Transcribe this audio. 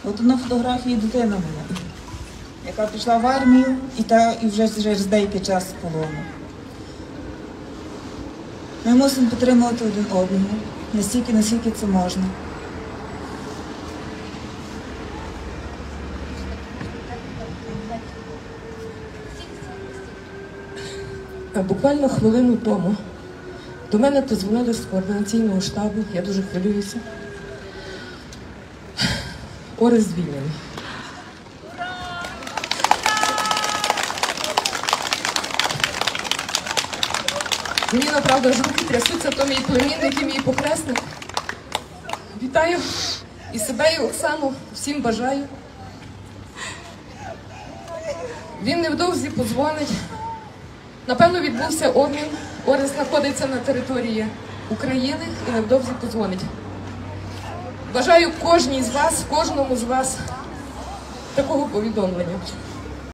От на фотографії дитина була, яка пішла в армію і вже через деякий час з полону. Ми мусимо підтримувати один одного, настільки, наскільки це можна. Буквально хвилину тому до мене подзвонили з координаційного штабу, я дуже хвилююся. Орест звільнений. Мені, направда, ж руки трясуться, то мій племінник і мій похресник. Вітаю і себе, і Оксану, всім бажаю. Він невдовзі подзвонить. Напевно, відбувся обмін. Орест знаходиться на території України і невдовзі подзвонить. Бажаю кожній з вас, кожному з вас такого повідомлення.